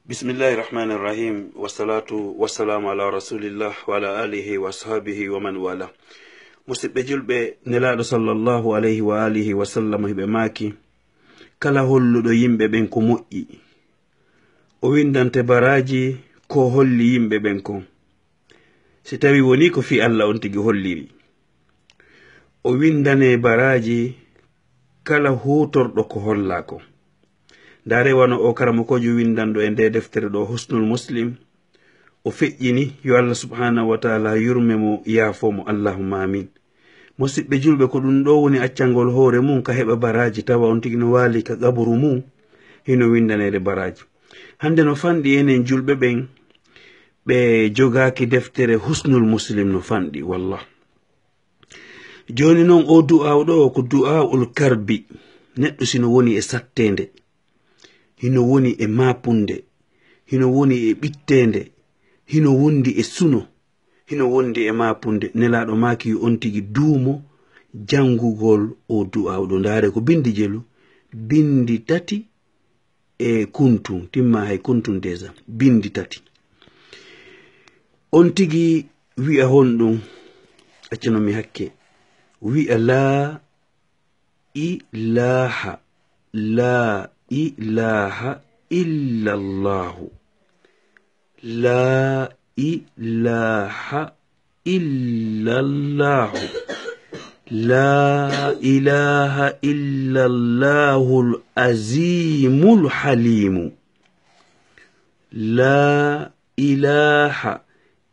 Bismillahi rahmani rahim, wassalatu wassalamu ala rasulillah wa ala alihi wa sahabihi wa man wala. Musidɓe julɓe, nelaɗo sallallahu alayhi wa alihi wa sallam hiɓe maaki kala holluɗo yimɓe ɓen ko moƴƴi o windante baraji ko holli yimɓe ɓen kon, si tawi woni ko fi Allah on tigi holliri. O windane baraji kala hutorɗo ko holla ko. Dare wano o karamokojo windanɗo e nde deftere ɗo husnul muslim, o feƴƴini yo Allah subhanahu wa ta'ala yurme mo yaafo mo, allahumma amin. Musidɓe julɓe, ko ɗum ɗo woni accangol hoore mum ka heɓa baraji tawa on tigi no waali ka gaburu mum hino windanede baraji. Hande no fanɗi enen julɓe ɓen ɓe jogaki deftere husnul muslim no fanɗi wallah. Joni noon o du'a ɗo ko du'a ul karbi, neɗɗo sino woni e sattende, hino woni e mapunde, hino woni e ɓittende, hino wondi e suno, hino wondi e mapunde, nelaɗo maki on tigi duumo jangugol o du'awɗo. Ndare ko bindi jelu, bindi tati e kuntun, timma hay kuntun deja, bindi tati. On tigi wi'a honɗum, accanomi hakke, wi'a la ilaha illallahu, la ilaha illallahu, la ilaha illallahul azimul halimu, la ilaha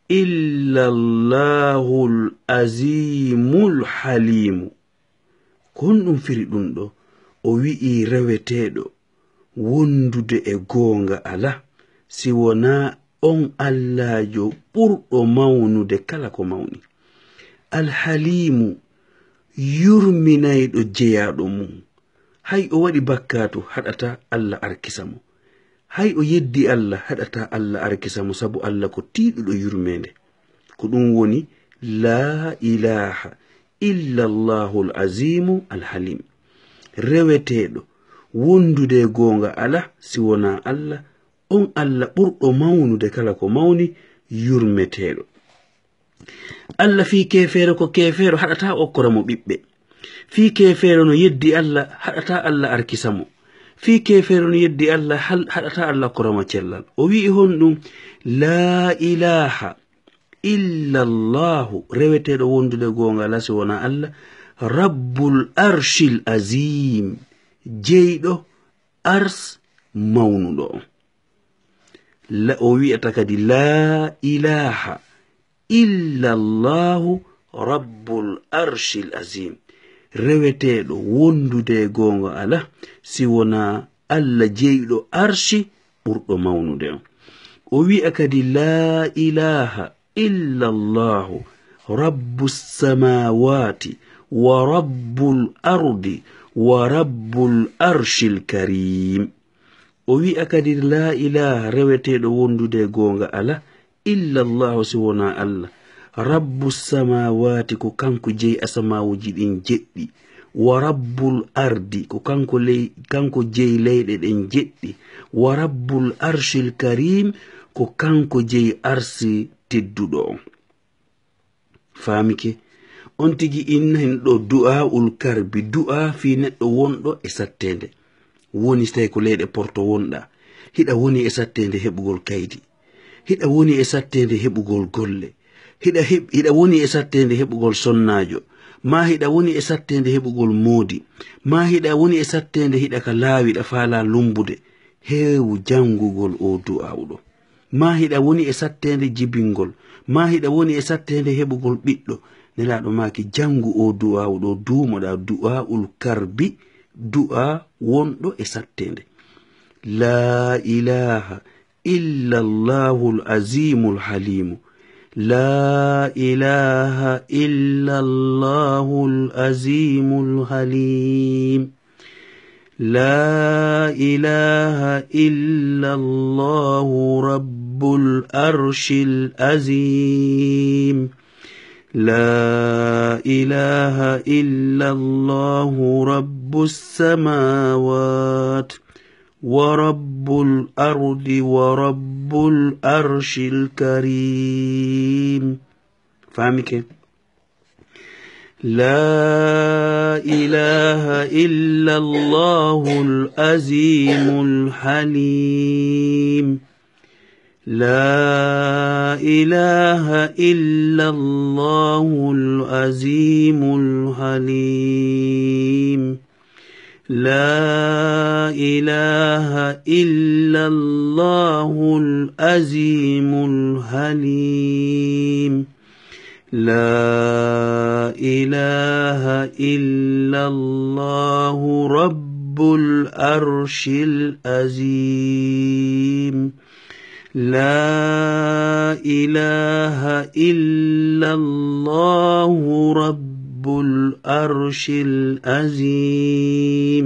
illallahul azimul halimu. Kon ɗum firi ɗum ɗo, o wi'i reweteɗo wondude e goonga ala, si wona on Allahjo ɓurɗo mawnude kala ko mawni. Alhalimu, yurminayɗo jeyaɗo mum. Hay o waɗi bakkatu haɗata Allah arkisa mo. Hay o yeddi Allah haɗata Allah arkisa mo, sabu Allah ko tiiɗuɗo yurmende. Ko ɗum woni la ilaha illallahul azimu alhalim. Reweteɗo wondude goonga ala, si wona Allah, on Allah ɓurɗo mawnude kala ko mawni, yurmeteɗo. Allah fi kefere ko kefero haɗata okkora mo ɓiɓɓe. Fi kefere no yeddi Allah haɗata Allah arkisa mo. Fi kefere no yeddi Allah haɗata Allah korama cellal. O wi'i honɗum la ilaha illallahu, reweteɗo wondude goonga ala si wona Allah, rabbul arshil azim, jeyɗo ars mawnuɗo. O wi'ata kadi la ilaha illallahu rabbul arshil azim, reweteɗo wondude goonga ala si wona Allah jeyɗo arshi ɓurɗo mawnude on. O wi'a kadi la ilaha illallahu rabbus samawati wa rabbul ardi wa rabbul arshil karim. O wi'a kadi la ilaha, reweteɗo wondude goonga ala, illallahu si wona Allah, rabbus samawati, ko kanko jeyi asamawuji ɗin jeɗɗi, wa rabbul ardi, ko kanko jeyi leyɗe ɗen jeɗɗi, wa rabbul arshil karim, ko kanko jeyi arsi tedduɗo on. Famike? On tigi inna ɗo du'a ul karbi, du'a fi neɗɗo wonɗo e sattende. Woni so tawi ko leyɗe porto wonɗa, hiɗa woni e sattende heɓugol kaydi, hiɗa woni e sattende heɓugol golle, hiɗa woni e sattende heɓugol sonnajo, ma hiɗa woni e sattende heɓugol moodi, ma hiɗa woni e sattende hiɗa ka laawiɗa faala lumbude, heewu jangugol o du'awɗo. Ma hiɗa woni e sattende jibingol, ma hiɗa woni e sattende heɓugol ɓiɗɗo. Nelaɗo maki jangu o du'awɗo, duumoɗa du'a ul karbi, du'a wonɗo e sattende. La ilaha illallahul azimul halimu, la ilaha illallahul azimul halim, la ilaha illallahu rabbul arshil azim, la ilaha illallahu rabbus samawat ورب الأرض ورب الأرش الكريم. فاهمك؟ لا إله إلا الله العظيم الحليم. لا إله إلا الله العظيم الحليم. لا إله إلا الله العظيم الحليم. لا إله إلا الله رب العرش العظيم. لا إله إلا الله رب العرش العظيم.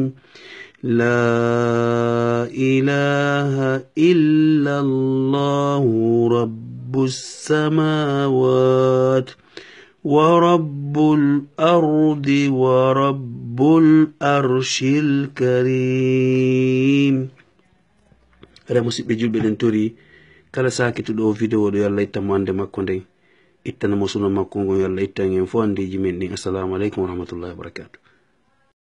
لا إله إلا الله رب السماوات ورب الأرض ورب العرش الكريم. هذا مسيب جلب الانتوري kala sakitu do video do yalla itta mande makko ndey ittana mo sunu makko ngo yalla itta ngem fo andi jimen ni. Assalamu alaikum warahmatullahi wabarakatuh.